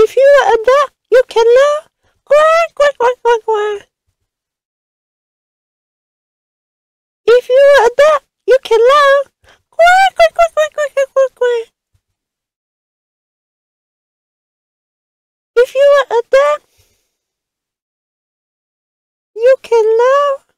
If you are a duck, you can learn. Quack, quack, quack, quack, quack. If you are a duck, you can learn. Quack, quack, quack, quack, quack, quack, quack, quack. If you are a duck, you can learn.